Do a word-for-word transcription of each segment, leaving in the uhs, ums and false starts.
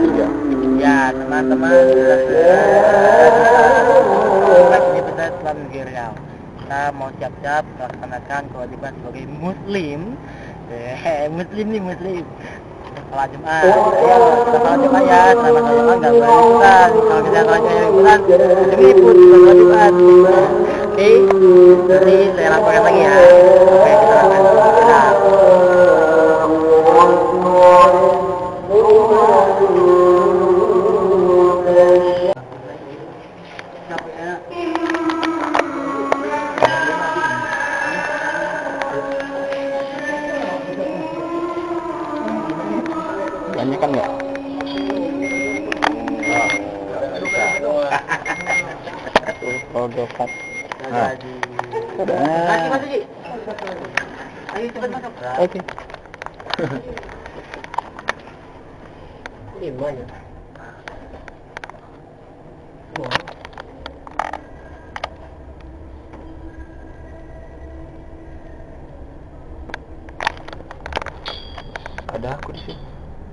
Ya teman-teman, Universitas Islam Negeri Riau. Kita mau siap-siap melaksanakan kewajiban sebagai muslim. Eh, muslim nih muslim. Sholat Jumat. Ayo, kita sholat Jumat ya. Selama sholat Jumat nggak boleh ikutan. Kalau kita sholat Jumat ikutan, jadi ikut sholat Jumat. Oke, nanti saya laporkan lagi ya. Oke, kita laporkan. Banyak kan nggak? Oh, dopat. Nah. Masih masuk Ji. Ayo cepat masuk. Oke. Lima ya. Ada aku di sini.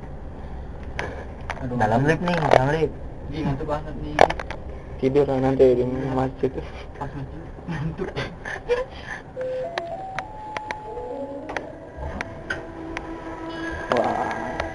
Dalam lift nih, dalam lift. Ji, ngantuk banget nih. Tidur lah nanti di masjid. Pas masjid ngantuk. Wah.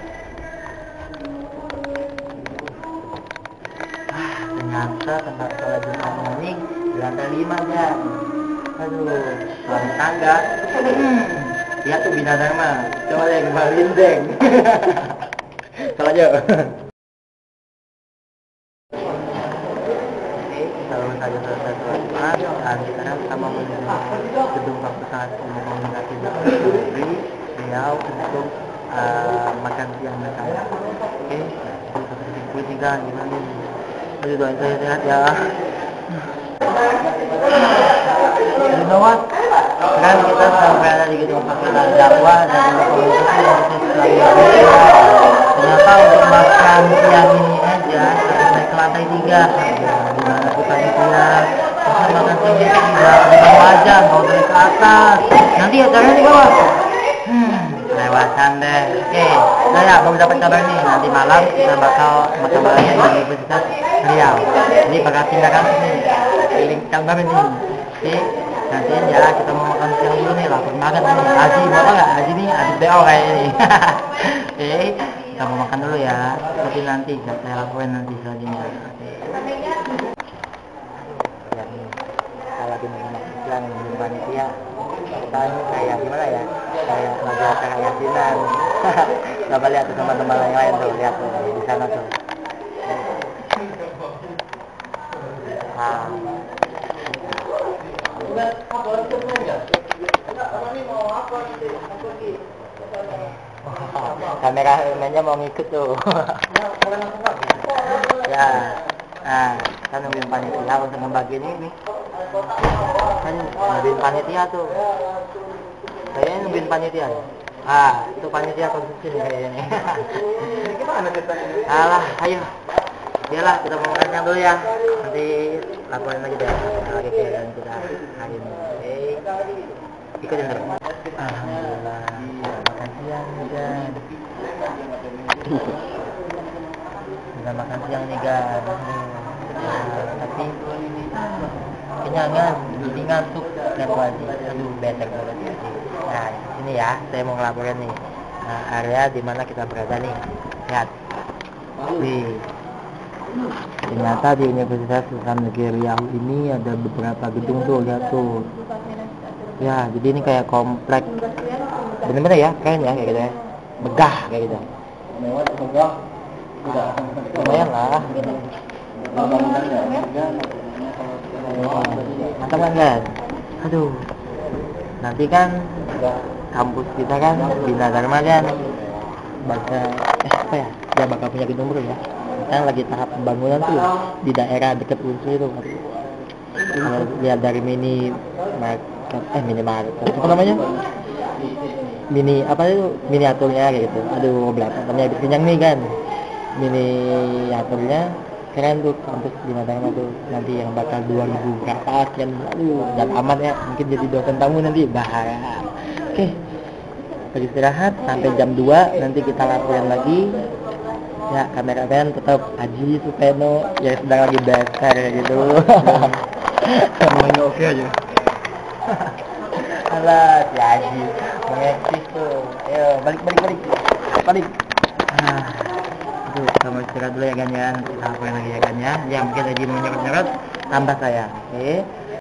Ah, ternyata tempat sholat Jumat ini di lantai lima aja. Aduh, lantai tangga. Lihat tuh Bina Dharma. Coba deh kembaliin deng. Salah aja. Kalau saja selesai sholat Jumat, dan sekarang kita mau menuju gedung Fakultas Ilmu Komunikasi dan Teknologi Riau untuk uh, makan siang bersama. Oke, kita tiga gimana nih? Ayo doain saya sehat ya. You know what? Sekarang kita sedang berada di gedung Fakultas Dakwah dan Ilmu Komunikasi dan Teknologi. Ternyata untuk makan siang ini aja harus naik ke lantai tiga. Gimana kita dia bisa makan siang di di bawah aja, mau naik ke atas. Nanti acaranya di bawah. Hmm, lewatan deh. Oke, nah ya, baru dapat kabar nih. Nanti malam kita bakal makan malam di Universitas Riau. Ini bakal pindah kampus nih. Link kabar nih. Oke, nanti ya kita mau makan siang dulu nih. Lapar banget nih. Aji, mau apa nggak? Aji nih, Aji B O kayaknya nih. Oke, kita mau makan dulu ya. Tapi nanti saya laporin nanti selanjutnya. Ya nih, kita lagi menyimak siang di panitia. Kita ini kayak gimana ya? Kayak lagi acara yasinan. Coba lihat tuh teman-teman yang lain tuh, lihat tuh di sana tuh. Ah. Kamera mainnya mau ngikut tuh. Ya, nah, kita nungguin panitia untuk ngebagi ini nih. Kan nungguin panitia tuh. Kayaknya nungguin panitia ya. Ah, itu panitia konstruksi nih kayaknya. Gimana ceritanya? Alah, ayo. Iyalah, kita mau makan siang dulu ya. Nanti laporin lagi deh. Lagi kegiatan kita hari ini. Oke. Ikutin terus. Alhamdulillah. Makan siang nih kan. Kita makan siang nih kan. Nah, tapi kenyangan, jadi ngantuk lihat wajib. Aduh, betek banget ya. Nah, ini ya, saya mau ngelaporin nih. Nah, area di mana kita berada nih. Lihat. Wih. Ternyata di Universitas Islam Negeri Riau ini ada beberapa gedung tuh, lihat tuh. Ya, jadi ini kayak komplek. Bener-bener ya, keren ya kayak gitu ya. Megah kayak gitu. Lumayan lah. Mantap kan kan? Aduh. Nanti kan kampus kita kan Bina Dharma kan bakal eh apa ya? Dia bakal punya gedung baru ya. Kan lagi tahap pembangunan tuh di daerah dekat Unsur itu. Kalau lihat dari mini market, eh mini market, apa namanya? Mini apa itu? Miniaturnya kayak gitu. Aduh, belakangnya habis kenyang nih kan. Miniaturnya keren tuh kampus Bina Dharma tuh. Nanti yang bakal dua ribu berapa sekian. Aduh, dan aman ya. Mungkin jadi dosen tamu nanti bahaya. Oke. Beristirahat sampai jam dua, nanti kita laporin lagi. Ya, kameramen tetap Haji Supeno yang sedang lagi bakar gitu. Semuanya oke aja. Alah, si Haji mengeksis tuh. Ayo, balik balik balik. Balik. Ah. Aduh, kamu istirahat dulu ya kan ya. Nanti apa lagi ya kan ya. Yang mungkin Haji mau nyerot-nyerot tambah saya. Oke.